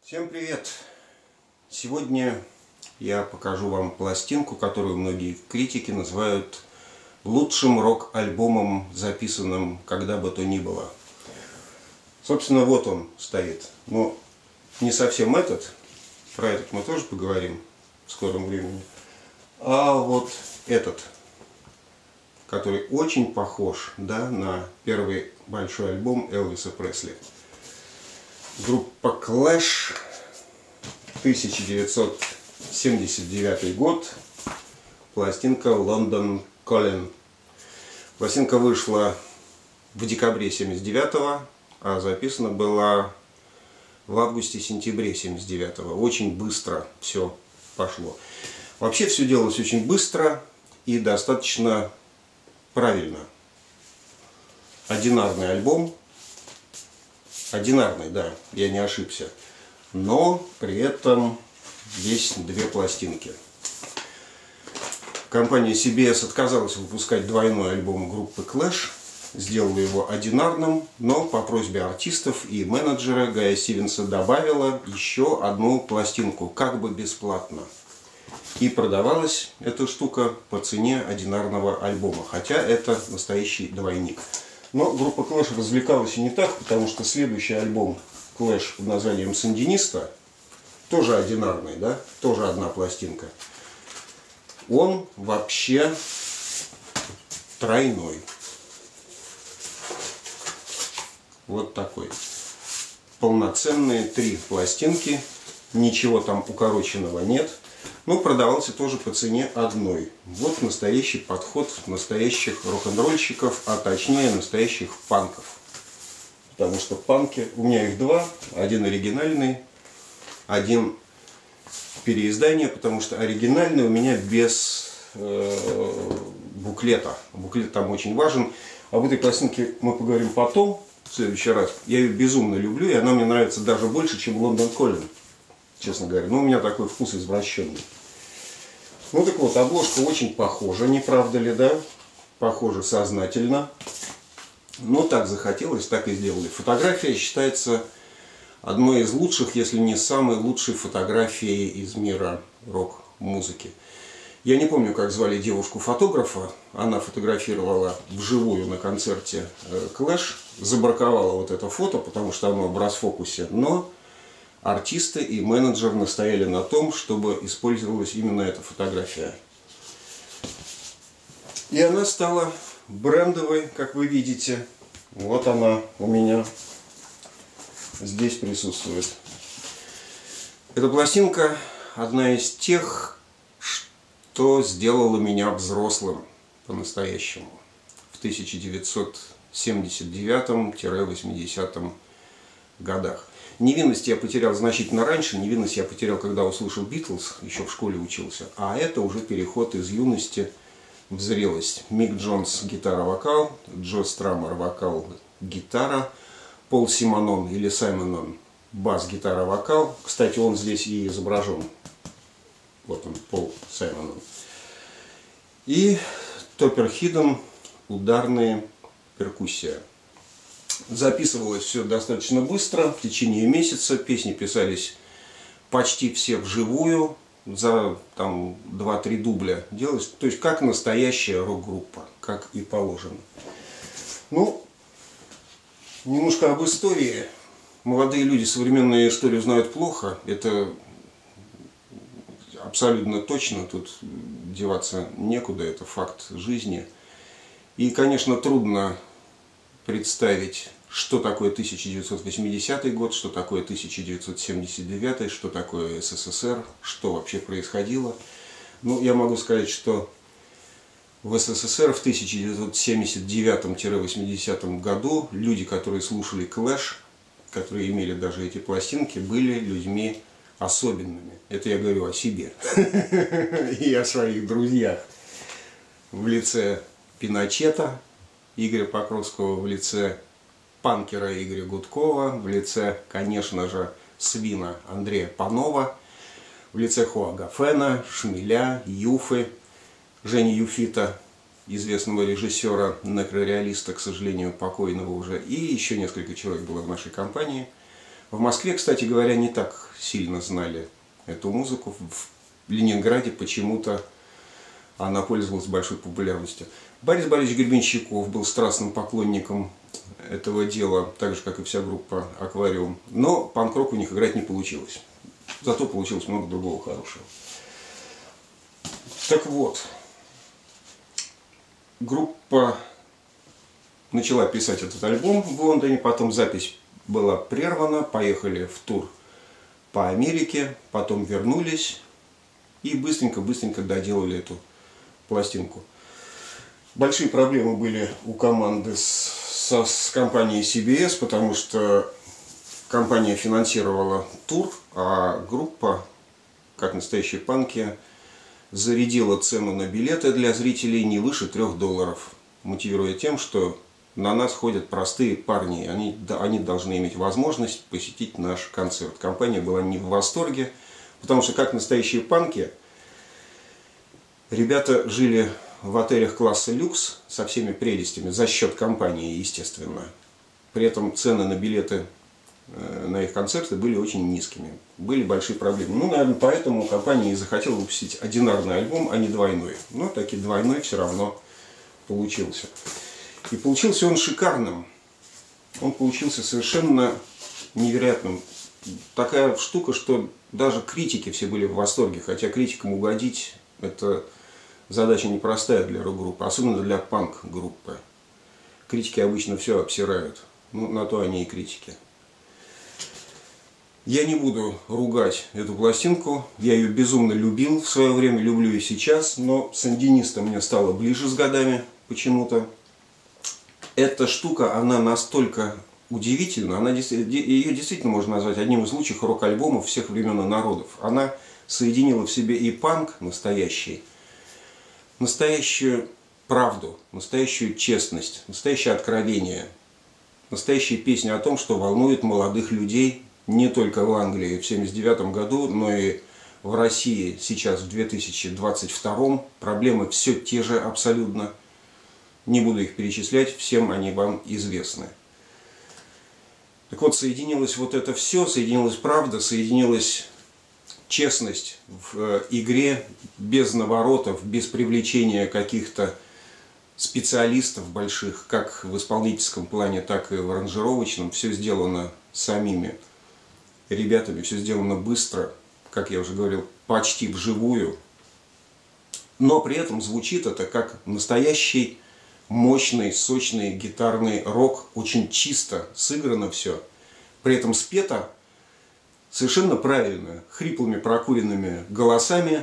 Всем привет! Сегодня я покажу вам пластинку, которую многие критики называют лучшим рок-альбомом, записанным когда бы то ни было. Собственно, вот он стоит. Но не совсем этот, про этот мы тоже поговорим в скором времени. А вот этот, который очень похож, да, на первый большой альбом Элвиса Пресли. Группа Clash, 1979 год, пластинка London Calling. Пластинка вышла в декабре 79-го, а записана была в августе-сентябре 79-го. Очень быстро все пошло. Вообще все делалось очень быстро и достаточно правильно. Одинарный альбом. Одинарный, да, я не ошибся. Но при этом есть две пластинки. Компания CBS отказалась выпускать двойной альбом группы Clash. Сделала его одинарным, но по просьбе артистов и менеджера Гая Стивенса добавила еще одну пластинку, как бы бесплатно. И продавалась эта штука по цене одинарного альбома, хотя это настоящий двойник. Но группа Clash развлекалась и не так, потому что следующий альбом Clash под названием «Сандиниста», тоже одинарный, да, тоже одна пластинка, он вообще тройной. Вот такой. Полноценные три пластинки, ничего там укороченного нет. Но продавался тоже по цене одной. Вот настоящий подход настоящих рок-н-ролльщиков, а точнее настоящих панков. Потому что панки, у меня их два, один оригинальный, один переиздание, потому что оригинальный у меня без буклета. Буклет там очень важен. Об этой пластинке мы поговорим потом, в следующий раз. Я ее безумно люблю, и она мне нравится даже больше, чем London Calling, честно говоря. Но у меня такой вкус извращенный. Ну так вот, обложка очень похожа, не правда ли, да? Похожа сознательно. Но так захотелось, так и сделали. Фотография считается одной из лучших, если не самой лучшей фотографией из мира рок-музыки. Я не помню, как звали девушку-фотографа. Она фотографировала вживую на концерте Clash. Забраковала вот это фото, потому что оно в расфокусе. Но артисты и менеджер настояли на том, чтобы использовалась именно эта фотография. И она стала брендовой, как вы видите. Вот она у меня здесь присутствует. Эта пластинка одна из тех, что сделала меня взрослым по-настоящему в 1979-80 годах. Невинность я потерял значительно раньше. Невинность я потерял, когда услышал Битлз, еще в школе учился. А это уже переход из юности в зрелость. Мик Джонс гитара-вокал, Джо Страмер вокал-гитара, Пол Симонон или Саймонон бас-гитара-вокал. Кстати, он здесь и изображен. Вот он, Пол Саймонон. И Топпер Хидден, ударная перкуссия. Записывалось все достаточно быстро, в течение месяца. Песни писались почти все вживую, за там 2-3 дубля делалось. То есть как настоящая рок-группа, как и положено. Ну, немножко об истории. Молодые люди современную историю знают плохо. Это абсолютно точно, тут деваться некуда, это факт жизни. И, конечно, трудно представить, что такое 1980 год, что такое 1979, что такое СССР, что вообще происходило. Ну, я могу сказать, что в СССР в 1979-80 году люди, которые слушали Clash, которые имели даже эти пластинки, были людьми особенными. Это я говорю о себе и о своих друзьях. В лице Пиночета Игоря Покровского, в лице панкера Игоря Гудкова, в лице, конечно же, свина Андрея Панова, в лице Хуагафена, Шмеля, Юфы, Жени Юфита, известного режиссера, некрореалиста, к сожалению, покойного уже, и еще несколько человек было в нашей компании. В Москве, кстати говоря, не так сильно знали эту музыку. В Ленинграде почему-то она пользовалась большой популярностью. Борис Борисович Гребенщиков был страстным поклонником этого дела, так же, как и вся группа «Аквариум». Но панк-рок у них играть не получилось. Зато получилось много другого хорошего. Так вот, группа начала писать этот альбом в Лондоне, потом запись была прервана, поехали в тур по Америке, потом вернулись и быстренько-быстренько доделали эту пластинку. Большие проблемы были у команды с компанией CBS, потому что компания финансировала тур, а группа, как настоящие панки, зарядила цену на билеты для зрителей не выше $3, мотивируя тем, что на нас ходят простые парни, они должны иметь возможность посетить наш концерт. Компания была не в восторге, потому что, как настоящие панки, ребята жили в отелях класса люкс со всеми прелестями, за счет компании, естественно. При этом цены на билеты на их концерты были очень низкими. Были большие проблемы. Ну, наверное, поэтому компания и захотела выпустить одинарный альбом, а не двойной. Но таки двойной все равно получился. И получился он шикарным. Он получился совершенно невероятным. Такая штука, что даже критики все были в восторге. Хотя критикам угодить — это задача непростая для рок-группы, особенно для панк-группы. Критики обычно все обсирают. Ну, на то они и критики. Я не буду ругать эту пластинку. Я ее безумно любил в свое время, люблю и сейчас. Но сандиниста мне стало ближе с годами почему-то. Эта штука, она настолько удивительна. Ее действительно можно назвать одним из лучших рок-альбомов всех времен и народов. Она соединила в себе и панк настоящий, настоящую правду, настоящую честность, настоящее откровение, настоящие песни о том, что волнует молодых людей не только в Англии в 1979 году, но и в России сейчас, в 2022. Проблемы все те же абсолютно. Не буду их перечислять, всем они вам известны. Так вот, соединилось вот это все, соединилась правда, соединилась честность в игре, без наворотов, без привлечения каких-то специалистов больших, как в исполнительском плане, так и в аранжировочном. Все сделано самими ребятами, все сделано быстро, как я уже говорил, почти вживую. Но при этом звучит это как настоящий мощный, сочный гитарный рок, очень чисто сыграно все. При этом спето совершенно правильно, хриплыми прокуренными голосами,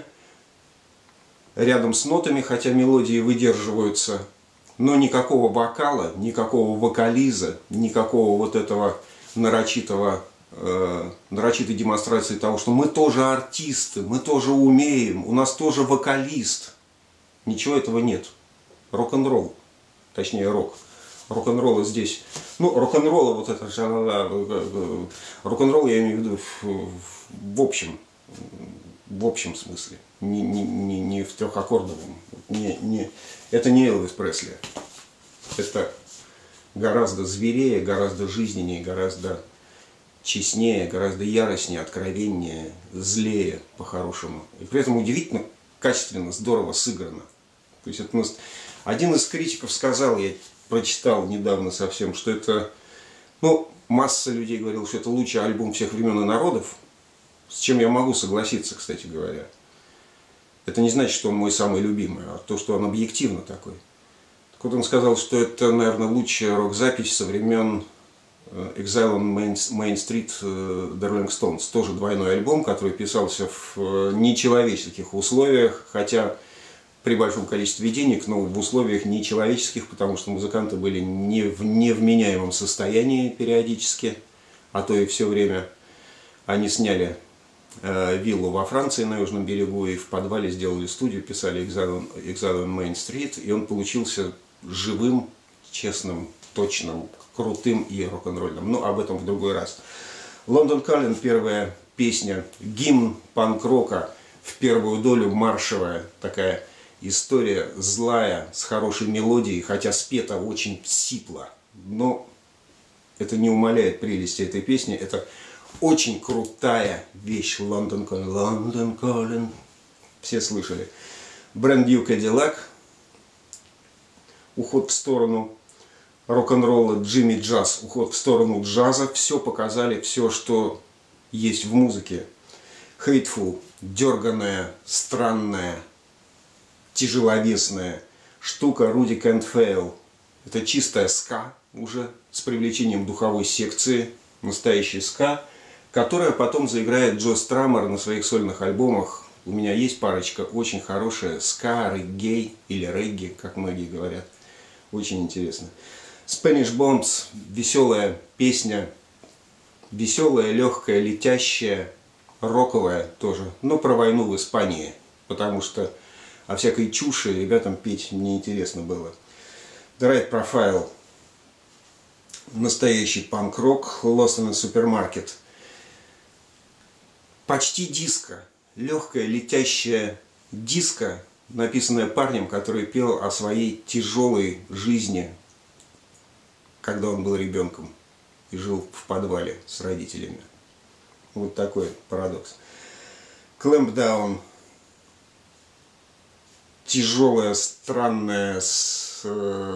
рядом с нотами, хотя мелодии выдерживаются, но никакого вокала, никакого вокализа, никакого вот этого нарочитой демонстрации того, что мы тоже артисты, мы тоже умеем, у нас тоже вокалист. Ничего этого нет. Рок-н-ролл. Точнее, рок. Рок-н-ролла здесь. Ну, рок-н-ролла вот это же, рок-н-ролл я имею в виду в общем смысле. Не в трехаккордовом. Это не Элвис Пресли. Это гораздо зверее, гораздо жизненнее, гораздо честнее, гораздо яростнее, откровеннее, злее по-хорошему. И при этом удивительно качественно, здорово сыграно. То есть это один из критиков сказал, я прочитал недавно совсем, что это, ну, масса людей говорила, что это лучший альбом всех времен и народов, с чем я могу согласиться, кстати говоря. Это не значит, что он мой самый любимый, а то, что он объективно такой. Так вот он сказал, что это, наверное, лучшая рок-запись со времен Exile on Main Street The Rolling Stones. Тоже двойной альбом, который писался в нечеловеческих условиях, хотя при большом количестве денег, но в условиях нечеловеческих, потому что музыканты были не в невменяемом состоянии периодически, а то и все время. Они сняли виллу во Франции на Южном берегу и в подвале сделали студию, писали Exile on Main Street, и он получился живым, честным, точным, крутым и рок-н-ролльным. Но об этом в другой раз. London Calling, первая песня, гимн панк-рока, в первую долю маршевая такая история, злая, с хорошей мелодией, хотя спета очень сипло. Но это не умаляет прелести этой песни. Это Очень крутая вещь. London Calling. London Calling. Все слышали. Brand New Cadillac. Уход в сторону рок-н-ролла, Джимми Джаз. Уход в сторону джаза. Все показали, все, что есть в музыке. Hateful. Дерганая, странная, тяжеловесная штука. Rudy Can't Fail. Это чистая ска уже с привлечением духовой секции. Настоящий ска, которая потом заиграет Джо Страмер на своих сольных альбомах. У меня есть парочка очень хорошая ска, реггей или регги, как многие говорят. Очень интересно. Spanish Bombs, веселая песня, веселая, легкая, летящая, роковая тоже, но про войну в Испании, потому что о всякой чуши ребятам петь неинтересно было. The Right Profile. Настоящий панк-рок, Lost in a Supermarket. Почти диско, легкая летящая диско, написанная парнем, который пел о своей тяжелой жизни, когда он был ребенком и жил в подвале с родителями. Вот такой парадокс. Clamp Down. Тяжелая, странная, с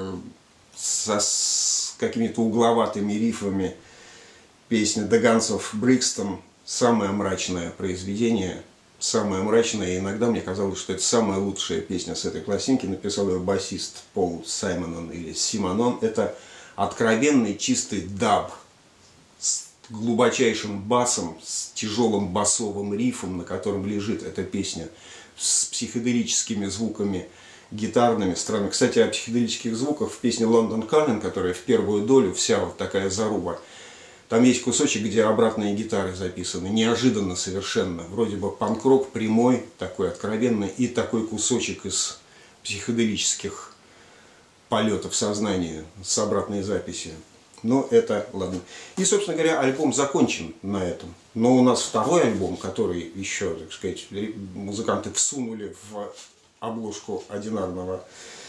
какими-то угловатыми рифами песня The Guns of Brixton. Самое мрачное произведение, самое мрачное, и иногда мне казалось, что это самая лучшая песня с этой пластинки. Написал ее басист Пол Саймонон или Симонон. Это откровенный чистый даб с глубочайшим басом, с тяжелым басовым рифом, на котором лежит эта песня, с психоделическими звуками гитарными, странно. Кстати, о психоделических звуках в песне London Calling, которая в первую долю вся вот такая заруба. Там есть кусочек, где обратные гитары записаны. Неожиданно совершенно. Вроде бы панк-рок прямой, такой откровенный, и такой кусочек из психоделических полетов сознания с обратной записи. Но это ладно. И, собственно говоря, альбом закончен на этом. Но у нас второй альбом, который еще, так сказать, музыканты всунули в обложку одинарного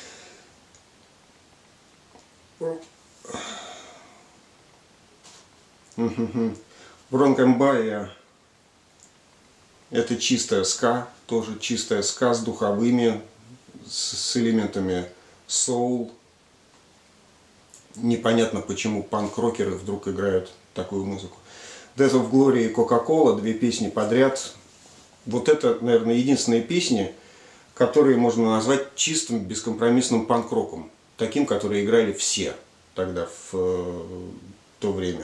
Бронкомбая. Это чистая ска, тоже чистая ска с духовыми, с элементами соул. Непонятно, почему панк-рокеры вдруг играют такую музыку. Death of Glory и Coca-Cola, две песни подряд. Вот это, наверное, единственные песни, которые можно назвать чистым, бескомпромиссным панк-роком. Таким, который играли все тогда, в то время.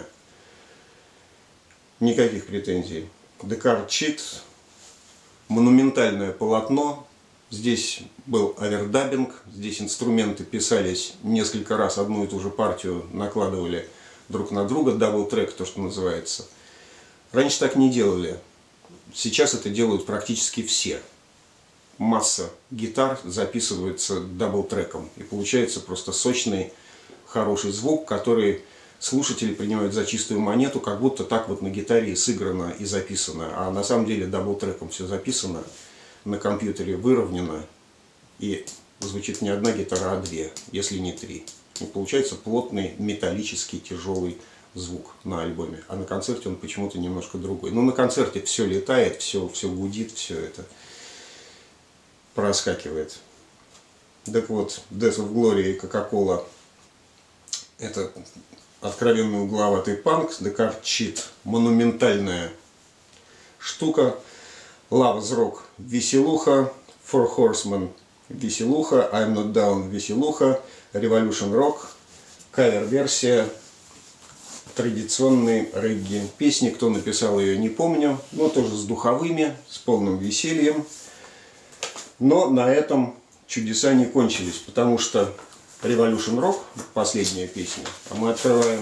Никаких претензий. The Card Cheat. Монументальное полотно. Здесь был овердаббинг. Здесь инструменты писались несколько раз, одну и ту же партию накладывали друг на друга. Дабл-трек, то, что называется. Раньше так не делали. Сейчас это делают практически все. Масса гитар записывается дабл-треком. И получается просто сочный, хороший звук, который слушатели принимают за чистую монету, как будто так вот на гитаре сыграно и записано. А на самом деле дабл-треком все записано, на компьютере выровнено. И звучит не одна гитара, а две, если не три. И получается плотный, металлический, тяжелый звук на альбоме. А на концерте он почему-то немножко другой. Но на концерте все летает, все гудит, все это проскакивает. Так вот, Death of Glory и Coca-Cola — это откровенный угловатый панк. The Card Cheat — монументальная штука. Love is Rock — веселуха. Four Horsemen — веселуха. I'm Not Down — веселуха. Revolution Rock — кавер-версия традиционной регги песни. Кто написал ее, не помню, но тоже с духовыми, с полным весельем. Но на этом чудеса не кончились, потому что Revolution Rock, последняя песня, а мы открываем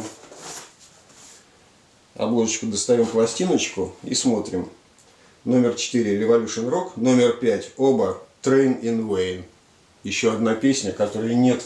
обложечку, достаем пластиночку и смотрим. Номер 4 Revolution Rock, номер 5 оба Train in Vain. Еще одна песня, которой нет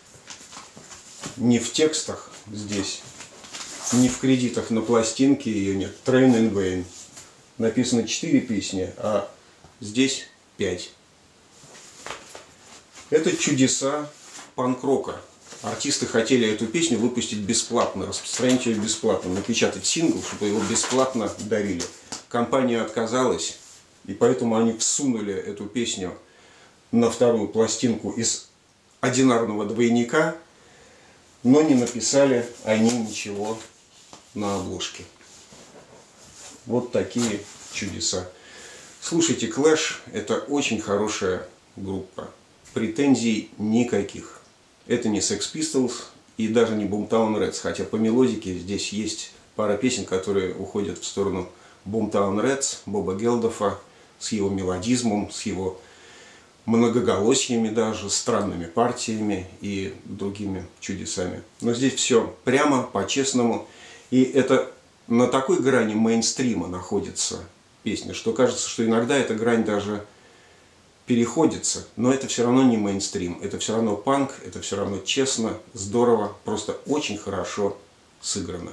ни в текстах здесь, ни в кредитах на пластинке, ее нет. Train in Vain. Написано 4 песни, а здесь 5. Это чудеса панк-рока. артисты хотели эту песню выпустить бесплатно, распространить ее бесплатно, напечатать сингл, чтобы его бесплатно дарили. Компания отказалась, и поэтому они всунули эту песню на вторую пластинку из одинарного двойника, но не написали они ничего на обложке. Вот такие чудеса. Слушайте, Clash – это очень хорошая группа. Претензий никаких. Это не Sex Pistols и даже не Boomtown Rats, хотя по мелодике здесь есть пара песен, которые уходят в сторону Boomtown Rats, Боба Гелдофа, с его мелодизмом, с его многоголосиями даже, странными партиями и другими чудесами. Но здесь все прямо, по-честному. И это на такой грани мейнстрима находится песня, что кажется, что иногда эта грань даже переходится. Но это все равно не мейнстрим, это все равно панк, это все равно честно, здорово, просто очень хорошо сыграно.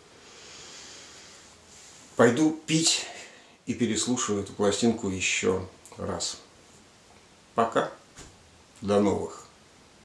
Пойду пить и переслушаю эту пластинку еще раз. Пока. До новых.